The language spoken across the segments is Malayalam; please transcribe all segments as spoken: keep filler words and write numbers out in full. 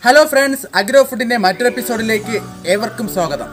ഹലോ ഫ്രണ്ട്സ്, അഗ്രോ ഫുഡിൻ്റെ മറ്റൊരു എപ്പിസോഡിലേക്ക് ഏവർക്കും സ്വാഗതം.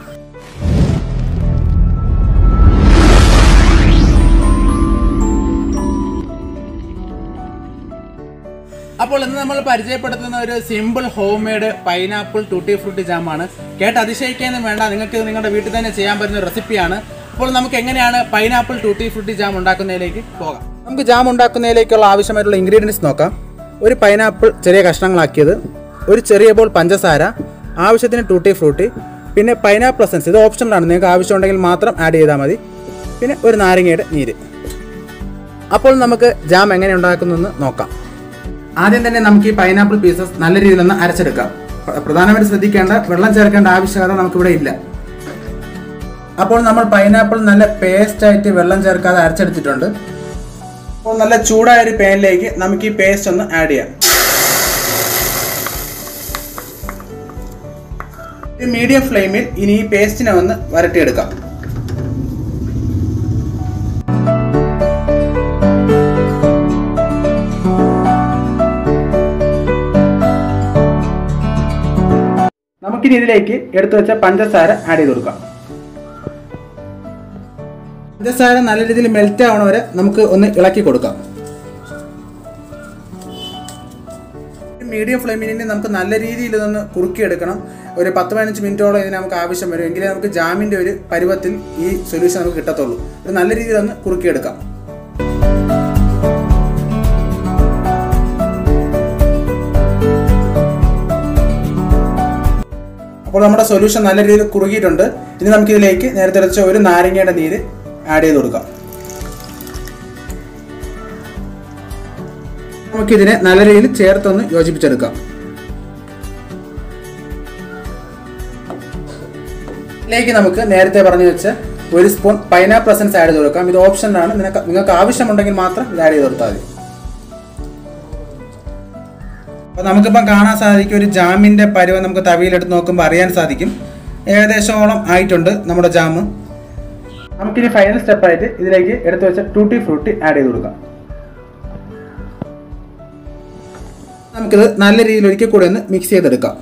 അപ്പോൾ ഇന്ന് നമ്മൾ പരിചയപ്പെടുത്തുന്ന ഒരു simple home made pineapple tutti frutti ജാമാണ്. കേട്ട് അതിശയിക്കാനും വേണ്ട, നിങ്ങൾക്ക് നിങ്ങളുടെ വീട്ടിൽ തന്നെ ചെയ്യാൻ പറ്റുന്ന റെസിപ്പിയാണ്. അപ്പോൾ നമുക്ക് എങ്ങനെയാണ് പൈനാപ്പിൾ ടൂട്ടി ഫ്രൂട്ടി ജാം ഉണ്ടാക്കുന്നതിലേക്ക് പോകാം. നമുക്ക് ജാം ഉണ്ടാക്കുന്നതിലേക്കുള്ള ആവശ്യമായിട്ടുള്ള ഇൻഗ്രീഡിയൻസ് നോക്കാം. ഒരു പൈനാപ്പിൾ ചെറിയ കഷ്ണങ്ങളാക്കിയത്, ഒരു ചെറിയ ബോൾ പഞ്ചസാര, ആവശ്യത്തിന് ടൂട്ടി ഫ്രൂട്ടി, പിന്നെ പൈനാപ്പിൾ എസൻസ്. ഇത് ഓപ്ഷനിലാണ്, നിങ്ങൾക്ക് ആവശ്യമുണ്ടെങ്കിൽ മാത്രം ആഡ് ചെയ്താൽ മതി. പിന്നെ ഒരു നാരങ്ങയുടെ നീര്. അപ്പോൾ നമുക്ക് ജാം എങ്ങനെ ഉണ്ടാക്കുന്നതെന്ന് നോക്കാം. ആദ്യം തന്നെ നമുക്ക് ഈ പൈനാപ്പിൾ പീസസ് നല്ല രീതിയിലൊന്ന് അരച്ചെടുക്കാം. പ്രധാനമായിട്ട് ശ്രദ്ധിക്കേണ്ട, വെള്ളം ചേർക്കേണ്ട ആവശ്യകത നമുക്കിവിടെ ഇല്ല. അപ്പോൾ നമ്മൾ പൈനാപ്പിൾ നല്ല പേസ്റ്റായിട്ട് വെള്ളം ചേർക്കാതെ അരച്ചെടുത്തിട്ടുണ്ട്. അപ്പോൾ നല്ല ചൂടായ ഒരു പാനിലേക്ക് നമുക്ക് ഈ പേസ്റ്റ് ഒന്ന് ആഡ് ചെയ്യാം. മീഡിയം ഫ്ലെയിമിൽ ഇനി ഈ പേസ്റ്റിനെ ഒന്ന് വരട്ടിയെടുക്കാം. നമുക്കിനി ഇതിലേക്ക് എടുത്തു വെച്ച പഞ്ചസാര ആഡ് ചെയ്ത് കൊടുക്കാം. പഞ്ചസാര നല്ല രീതിയിൽ മെൽറ്റ് ആവണ വരെ നമുക്ക് ഒന്ന് ഇളക്കി കൊടുക്കാം. മീഡിയം ഫ്ലെയിമിൽ നമുക്ക് നല്ല രീതിയിൽ ഇതൊന്ന് കുറുക്കിയെടുക്കണം. ഒരു പത്ത് പതിനഞ്ച് മിനിറ്റോളം ഇതിന് നമുക്ക് ആവശ്യം വരും. എങ്കിലേ നമുക്ക് ജാമിൻ്റെ ഒരു പരുവത്തിൽ ഈ സൊല്യൂഷൻ നമുക്ക് കിട്ടത്തുള്ളൂ. ഇത് നല്ല രീതിയിൽ ഒന്ന് കുറുക്കിയെടുക്കാം. അപ്പോൾ നമ്മുടെ സൊല്യൂഷൻ നല്ല രീതിയിൽ കുറുകിയിട്ടുണ്ട്. ഇനി നമുക്കിതിലേക്ക് നേരത്തെ വെച്ച ഒരു നാരങ്ങയുടെ നീര് ആഡ് ചെയ്ത് കൊടുക്കാം. നമുക്കിതിനെ നല്ല രീതിയിൽ ചേർത്തൊന്ന് യോജിപ്പിച്ചെടുക്കാം. ഇതിലേക്ക് നമുക്ക് നേരത്തെ പറഞ്ഞു വെച്ച ഒരു സ്പൂൺ പൈനാപ്പിൾ എസൻസ് ആഡ് ചെയ്ത് കൊടുക്കാം. ഇത് ഓപ്ഷനാണ്, നിങ്ങൾക്ക് നിങ്ങൾക്ക് ആവശ്യമുണ്ടെങ്കിൽ മാത്രം ഇത് ആഡ് ചെയ്ത് കൊടുത്താൽ മതി. അപ്പോൾ നമുക്കിപ്പം കാണാൻ സാധിക്കും, ഒരു ജാമിൻ്റെ പരുവം നമുക്ക് തവിയിലെടുത്ത് നോക്കുമ്പോൾ അറിയാൻ സാധിക്കും. ഏകദേശമോളം ആയിട്ടുണ്ട് നമ്മുടെ ജാമ്. നമുക്കിനി ഫൈനൽ സ്റ്റെപ്പായിട്ട് ഇതിലേക്ക് എടുത്തു വെച്ച ടൂട്ടി ഫ്രൂട്ടി ആഡ് ചെയ്ത് കൊടുക്കാം. നമുക്കിത് നല്ല രീതിയിൽ ഒരിക്കൽ കൂടെ ഒന്ന് മിക്സ് ചെയ്തെടുക്കാം.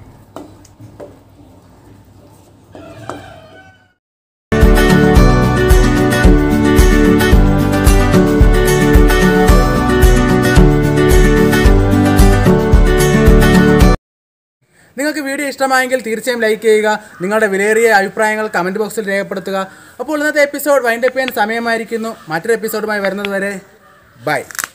നിങ്ങൾക്ക് വീഡിയോ ഇഷ്ടമായെങ്കിൽ തീർച്ചയായും ലൈക്ക് ചെയ്യുക. നിങ്ങളുടെ വിലയേറിയ അഭിപ്രായങ്ങൾ കമൻറ്റ് ബോക്സിൽ രേഖപ്പെടുത്തുക. അപ്പോൾ ഇന്നത്തെ എപ്പിസോഡ് വൈൻഡപ്പ് ചെയ്യാൻ സമയമായിരിക്കുന്നു. മറ്റൊരു എപ്പിസോഡുമായി വരുന്നത് വരെ ബൈ.